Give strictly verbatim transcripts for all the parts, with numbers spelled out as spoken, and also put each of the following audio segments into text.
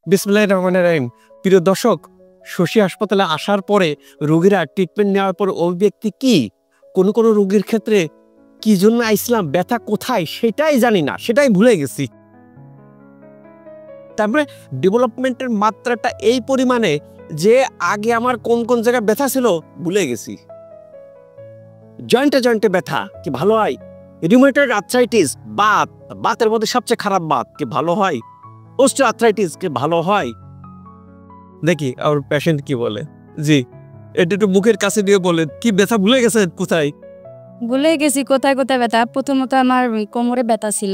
বিসমিল্লাহির রহমানির রহিম। প্রিয় দর্শক, শশী হাসপাতালে আসার পরে রোগীরা ট্রিটমেন্ট নেওয়ার পর ওই ব্যক্তি কি কোনো কোনো রোগীর ক্ষেত্রে কি জন্য আইছিলাম, ব্যথা কোথায় সেটাই জানি না, সেটাই ভুলে গেছি। তারপরে ডেভেলপমেন্টের মাত্রাটা এই পরিমাণে যে আগে আমার কোন কোন জায়গায় ব্যথা ছিল ভুলে গেছি। জয়েন্টে জয়েন্টে ব্যথা কি ভালো হয়? রিউমেটয়েড আর্থ্রাইটিস, বাত, বাতের মধ্যে সবচেয়ে খারাপ বাত কি ভালো হয়? অস্টিওআর্থ্রাইটিস কি ভালো হয়? দেখি আর পেশেন্ট কি বলে। জি, এটা একটু মুখের কাছে দিয়ে বলেন, কি ব্যথা ভুলে গেছেন কোথায়? ভুলে গেছি কোথায় কোথায় ব্যথা। প্রথমত আমার কোমরে ব্যথা ছিল,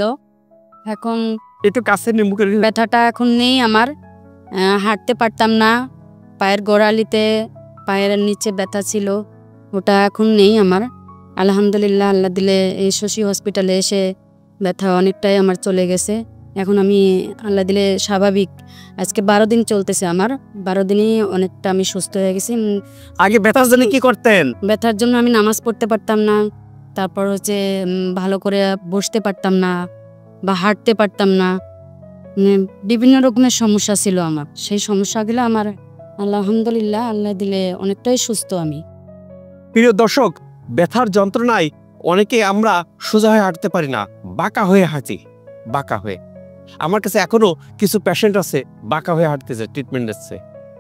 এখন একটু কাছে নিয়ে মুখের ব্যথাটা এখন নেই আমার। আহ, হাঁটতে পারতাম না, পায়ের গোড়ালিতে পায়ের নিচে ব্যথা ছিল, ওটা এখন নেই আমার। আলহামদুলিল্লাহ, আল্লাহ দিলে এই শশী হসপিটালে এসে ব্যথা অনেকটাই আমার চলে গেছে। এখন আমি আল্লাহ দিলে স্বাভাবিক। আজকে বারো দিন চলতেছে আমার, বারো দিনই অনেকটা আমি সুস্থ হয়ে গেছি। আগে ব্যথার জন্য কি করতেন? ব্যথার জন্য আমি নামাজ পড়তে পারতাম না, তারপর হচ্ছে উম, ভালো করে বসতে পারতাম না বা হাঁটতে পারতাম না, মানে বিভিন্ন রকমের সমস্যা ছিল আমার। সেই সমস্যাগুলো আমার আলহামদুলিল্লাহ আল্লাহ দিলে অনেকটাই সুস্থ আমি। প্রিয় দর্শক, ব্যথার যন্ত্রণায় অনেকে আমরা সোজা হয়ে হাঁটতে পারি না, বাঁকা হয়ে হাঁটি, বাঁকা হয়ে। আমার কাছে এখনো কিছু পেশেন্ট আছে বাঁকা হয়ে হাঁটতেছে, ট্রিটমেন্ট দিচ্ছে।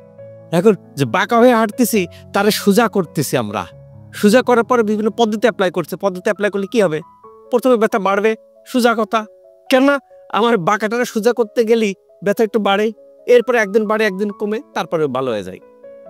এখন যে বাঁকা হয়ে হাঁটতেছি তারা সোজা করতেছি আমরা। সোজা করার পরে বিভিন্ন পদ্ধতি অ্যাপ্লাই করছে। পদ্ধতি অ্যাপ্লাই করলে কি হবে? প্রথমে ব্যথা বাড়বে, সোজা কথা। কেন আমার বাঁকাটারে সোজা করতে গেলি ব্যথা একটু বাড়ে, এরপরে একদিন বাড়ে একদিন কমে, তারপরে ভালো হয়ে যায়।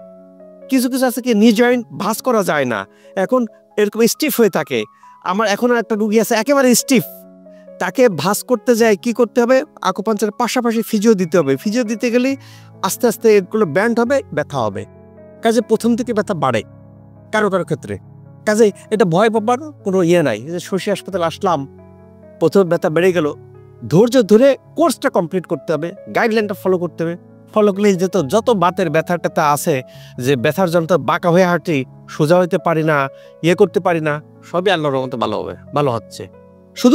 কিছু কিছু আছে কি নি জয়েন্ট ভাঁজ করা যায় না, এখন এরকম স্টিফ হয়ে থাকে। আমার এখন একটা রুগী আছে একেবারে স্টিফ, তাকে ভাঁজ করতে যায় কি করতে হবে? আকুপাঞ্চারের পাশাপাশি ফিজিও দিতে হবে। ফিজিও দিতে গেলে আস্তে আস্তে এগুলো ব্যান্ড হবে, ব্যথা হবে। কাজে প্রথম থেকে ব্যথা বাড়ে কারো কারো ক্ষেত্রে। কাজে এটা ভয় পাবার কোনো ইয়ে নাই। যে শশী হাসপাতালে আসলাম, প্রথম ব্যথা বেড়ে গেল, ধৈর্য ধরে কোর্সটা কমপ্লিট করতে হবে, গাইডলাইনটা ফলো করতে হবে। ফলো করলে যত যত বাতের ব্যথা ট্যাথা আছে, যে ব্যথার যন্ত্র বাঁকা হয়ে হাঁটি, সোজা হইতে পারি না, ইয়ে করতে পারি না, সবই আল্লাহর রহমতে ভালো হবে, ভালো হচ্ছে। শুধু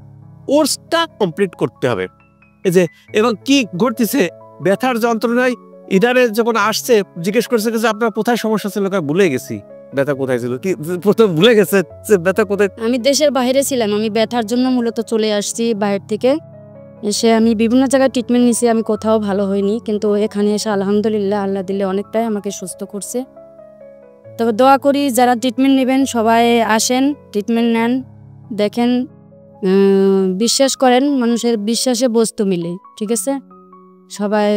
কোর্সটা কমপ্লিট করতে হবে। এই যে এবং কি ঘটতেছে ব্যথার যন্ত্রণায় ইদারে যখন আসছে জিজ্ঞেস করছে যে আপনার কোথায় সমস্যা ছিল, ভুলে গেছি ব্যথা কোথায় ছিল, কি প্রথম ভুলে গেছে যে ব্যথা কোথায়। আমি দেশের বাইরে ছিলাম, আমি ব্যথার জন্য মূলত চলে আসছি বাইরে থেকে। এসে আমি বিভিন্ন জায়গায় ট্রিটমেন্ট নিয়েছি, আমি কোথাও ভালো হইনি, কিন্তু এখানে এসে আলহামদুলিল্লাহ আল্লাহ দিলে অনেকটাই আমাকে সুস্থ করছে। তবে দোয়া করি যারা ট্রিটমেন্ট নেবেন সবাই আসেন, ট্রিটমেন্ট নেন, দেখেন, বিশ্বাস করেন, মানুষের বিশ্বাসে বস্তু মিলে, ঠিক আছে? সবাই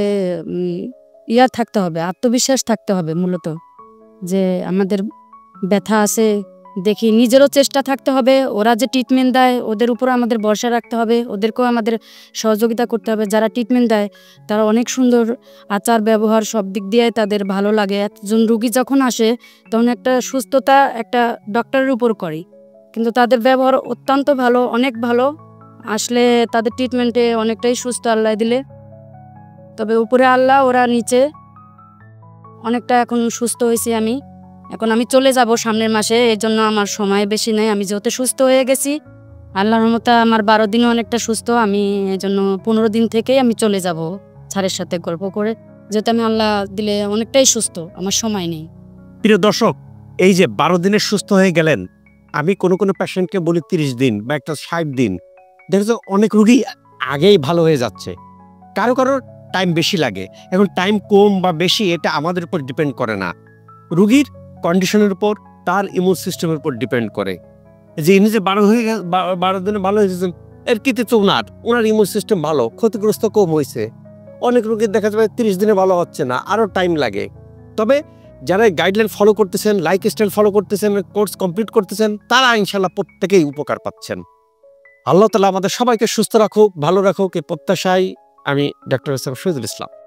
ইয়া থাকতে হবে, আত্মবিশ্বাস থাকতে হবে মূলত, যে আমাদের ব্যথা আছে দেখি, নিজেরও চেষ্টা থাকতে হবে। ওরা যে ট্রিটমেন্ট দেয় ওদের উপর আমাদের ভরসা রাখতে হবে, ওদেরকেও আমাদের সহযোগিতা করতে হবে। যারা ট্রিটমেন্ট দেয় তারা অনেক সুন্দর আচার ব্যবহার সব দিক দিয়ে তাদের ভালো লাগে। একজন রুগী যখন আসে তখন একটা সুস্থতা একটা ডক্টরের উপর করে, কিন্তু তাদের ব্যবহার অত্যন্ত ভালো, অনেক ভালো। আসলে তাদের ট্রিটমেন্টে অনেকটাই সুস্থ আল্লাহ দিলে। তবে উপরে আল্লাহ, ওরা নিচে। অনেকটা এখন সুস্থ হয়েছি আমি। এখন আমি চলে যাব সামনের মাসে, এর জন্য আমার সময় বেশি নেই। আমি যেহেতু সুস্থ হয়ে গেছি আল্লাহর রহমতে, আমার বারো দিনও অনেকটা সুস্থ আমি, এই জন্য পনেরো দিন থেকেই আমি চলে যাব স্যারের সাথে গল্প করে, যেহেতু আমি আল্লাহ দিলে অনেকটাই সুস্থ, আমার সময় নেই। প্রিয় দর্শক, এই যে বারো দিনের সুস্থ হয়ে গেলেন, আমি কোনো কোনো পেশেন্টকে বলি তিরিশ দিন বা একটা ষাট দিন। দেখছো অনেক রুগী আগেই ভালো হয়ে যাচ্ছে, কারো কারোর টাইম বেশি লাগে। এখন টাইম কম বা বেশি এটা আমাদের উপর ডিপেন্ড করে না, রুগীর কন্ডিশনের উপর, তার ইমিউন সিস্টেমের উপর ডিপেন্ড করে। যে ইনি যে বারো হয়ে বারো দিনে ভালো হয়েছেন, এর কিন্তু তো ওনার ওনার ইমিউন সিস্টেম ভালো, ক্ষতিগ্রস্ত কম হয়েছে। অনেক রুগীর দেখা যাবে তিরিশ দিনে ভালো হচ্ছে না, আরও টাইম লাগে। তবে যারা গাইডলাইন ফলো করতেছেন, লাইফ স্টাইল ফলো করতেছেন, কোর্স কমপ্লিট করতেছেন, তারা ইনশাল্লাহ প্রত্যেকেই উপকার পাচ্ছেন। আল্লাহ তাআলা আমাদের সবাইকে সুস্থ রাখুক, ভালো রাখুক, এই প্রত্যাশায় আমি ডক্টর শহীদুল ইসলাম।